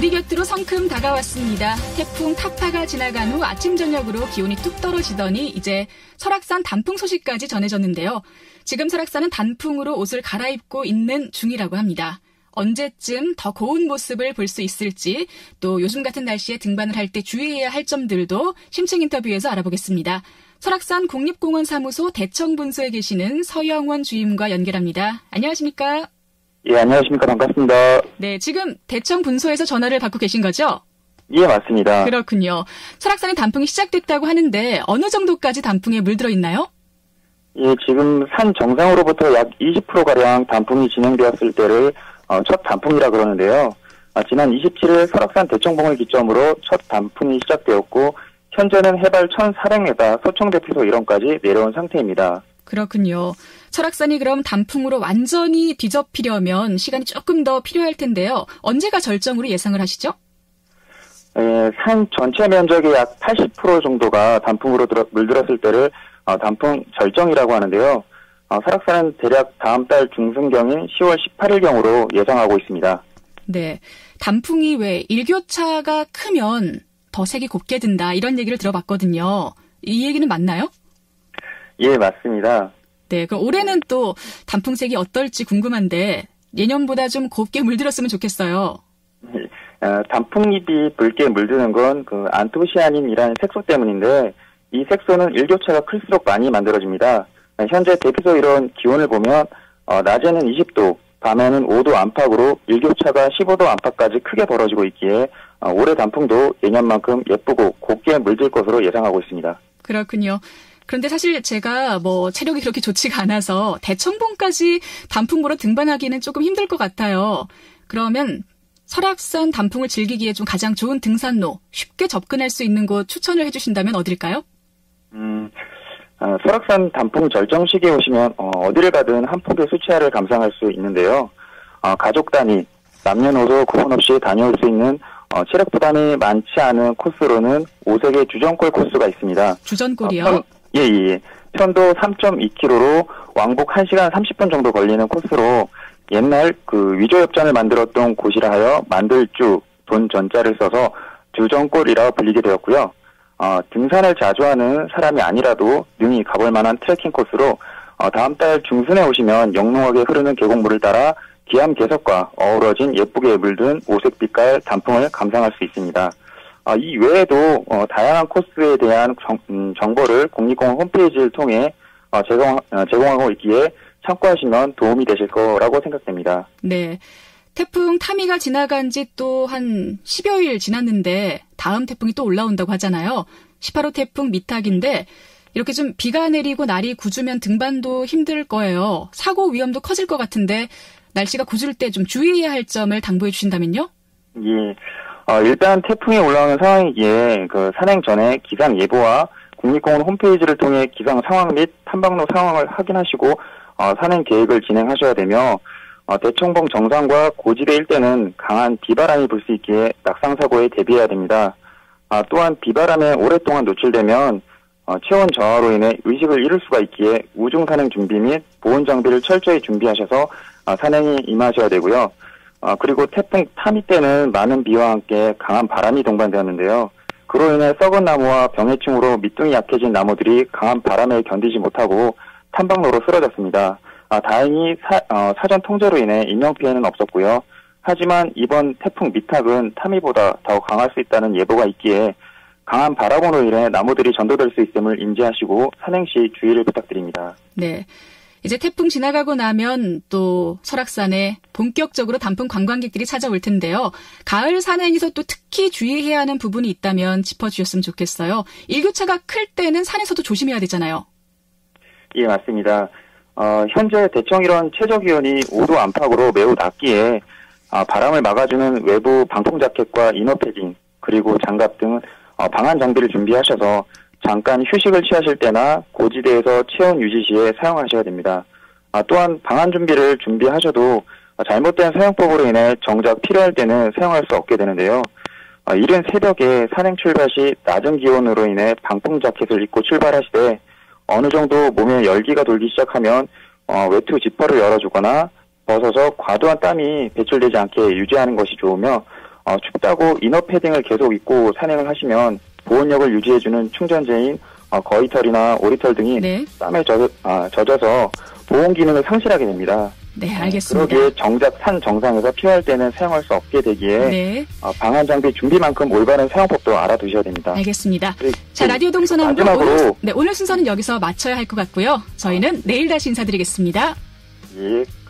우리 곁으로 성큼 다가왔습니다. 태풍 타파가 지나간 후 아침 저녁으로 기온이 뚝 떨어지더니 이제 설악산 단풍 소식까지 전해졌는데요. 지금 설악산은 단풍으로 옷을 갈아입고 있는 중이라고 합니다. 언제쯤 더 고운 모습을 볼 수 있을지, 또 요즘 같은 날씨에 등반을 할 때 주의해야 할 점들도 심층 인터뷰에서 알아보겠습니다. 설악산 국립공원 사무소 대청분소에 계시는 서영원 주임과 연결합니다. 안녕하십니까? 예, 안녕하십니까. 반갑습니다. 네, 지금 대청분소에서 전화를 받고 계신 거죠? 예, 맞습니다. 그렇군요. 설악산에 단풍이 시작됐다고 하는데 어느 정도까지 단풍에 물들어 있나요? 예, 지금 산 정상으로부터 약 20%가량 단풍이 진행되었을 때를 첫 단풍이라 그러는데요. 지난 27일 설악산 대청봉을 기점으로 첫 단풍이 시작되었고 현재는 해발 1,400m 소청대피소 일원까지 내려온 상태입니다. 그렇군요. 설악산이 그럼 단풍으로 완전히 뒤덮이려면 시간이 조금 더 필요할 텐데요. 언제가 절정으로 예상을 하시죠? 예, 산 전체 면적의 약 80% 정도가 단풍으로 물들었을 때를 단풍 절정이라고 하는데요. 설악산은 대략 다음 달 중순경인 10월 18일경으로 예상하고 있습니다. 네, 단풍이 왜 일교차가 크면 더 색이 곱게 든다 이런 얘기를 들어봤거든요. 이 얘기는 맞나요? 예, 맞습니다. 네, 그럼 올해는 또 단풍색이 어떨지 궁금한데 예년보다 좀 곱게 물들었으면 좋겠어요. 단풍잎이 붉게 물드는 건 그 안토시아닌이라는 색소 때문인데 이 색소는 일교차가 클수록 많이 만들어집니다. 현재 대피소 이런 기온을 보면 낮에는 20도, 밤에는 5도 안팎으로 일교차가 15도 안팎까지 크게 벌어지고 있기에 올해 단풍도 예년만큼 예쁘고 곱게 물들 것으로 예상하고 있습니다. 그렇군요. 그런데 사실 제가 체력이 그렇게 좋지가 않아서 대청봉까지 단풍 보러 등반하기는 조금 힘들 것 같아요. 그러면 설악산 단풍을 즐기기에 좀 가장 좋은 등산로, 쉽게 접근할 수 있는 곳 추천을 해주신다면 어딜까요? 설악산 단풍 절정 시기에 오시면 어디를 가든 한 폭의 수채화를 감상할 수 있는데요. 가족 단위, 남녀노소 구분 없이 다녀올 수 있는 체력 부담이 많지 않은 코스로는 오색의 주전골 코스가 있습니다. 주전골이요? 예. 편도 3.2km로 왕복 1시간 30분 정도 걸리는 코스로 옛날 그 위조협전을 만들었던 곳이라 하여 만들주, 돈 전자를 써서 주전골이라 불리게 되었고요. 등산을 자주 하는 사람이 아니라도 능히 가볼 만한 트레킹 코스로 다음 달 중순에 오시면 영롱하게 흐르는 계곡물을 따라 기암 개석과 어우러진 예쁘게 물든 오색빛깔 단풍을 감상할 수 있습니다. 이 외에도 다양한 코스에 대한 정보를 국립공원 홈페이지를 통해 제공하고 있기에 참고하시면 도움이 되실 거라고 생각됩니다. 네. 태풍 타미가 지나간 지 또 한 10여일 지났는데 다음 태풍이 또 올라온다고 하잖아요. 18호 태풍 미탁인데 이렇게 좀 비가 내리고 날이 궂으면 등반도 힘들 거예요. 사고 위험도 커질 것 같은데 날씨가 궂을 때 좀 주의해야 할 점을 당부해 주신다면요? 예. 일단 태풍이 올라오는 상황이기에 그 산행 전에 기상 예보와 국립공원 홈페이지를 통해 기상 상황 및 탐방로 상황을 확인하시고 산행 계획을 진행하셔야 되며 대청봉 정상과 고지대 일대는 강한 비바람이 불 수 있기에 낙상사고에 대비해야 됩니다. 또한 비바람에 오랫동안 노출되면 체온 저하로 인해 의식을 잃을 수가 있기에 우중 산행 준비 및 보온 장비를 철저히 준비하셔서 산행에 임하셔야 되고요. 그리고 태풍 타미 때는 많은 비와 함께 강한 바람이 동반되었는데요. 그로 인해 썩은 나무와 병해충으로 밑둥이 약해진 나무들이 강한 바람에 견디지 못하고 탐방로로 쓰러졌습니다. 다행히 사전 통제로 인해 인명피해는 없었고요. 하지만 이번 태풍 미탁은 타미보다 더 강할 수 있다는 예보가 있기에 강한 바람으로 인해 나무들이 전도될 수 있음을 인지하시고 산행 시 주의를 부탁드립니다. 네. 이제 태풍 지나가고 나면 또 설악산에 본격적으로 단풍 관광객들이 찾아올 텐데요. 가을 산행에서 또 특히 주의해야 하는 부분이 있다면 짚어주셨으면 좋겠어요. 일교차가 클 때는 산에서도 조심해야 되잖아요. 예, 맞습니다. 현재 대청이런 최저기온이 5도 안팎으로 매우 낮기에 바람을 막아주는 외부 방풍 자켓과 이너 패딩 그리고 장갑 등 방한 장비를 준비하셔서 잠깐 휴식을 취하실 때나 고지대에서 체온 유지 시에 사용하셔야 됩니다. 또한 방한 준비를 준비하셔도 잘못된 사용법으로 인해 정작 필요할 때는 사용할 수 없게 되는데요. 이른 새벽에 산행 출발 시 낮은 기온으로 인해 방풍 자켓을 입고 출발하시되 어느 정도 몸에 열기가 돌기 시작하면 외투 지퍼를 열어주거나 벗어서 과도한 땀이 배출되지 않게 유지하는 것이 좋으며 춥다고 이너 패딩을 계속 입고 산행을 하시면 보온력을 유지해주는 충전재인 거위털이나 오리털 등이 네. 땀에 젖어서 보온 기능을 상실하게 됩니다. 네, 알겠습니다. 그러기에 정작 산 정상에서 필요할 때는 사용할 수 없게 되기에 네. 방한 장비 준비만큼 올바른 사용법도 알아두셔야 됩니다. 알겠습니다. 자, 라디오 동서남북 마지막으로 오늘 순서는 여기서 마쳐야 할 것 같고요. 저희는 내일 다시 인사드리겠습니다. 예.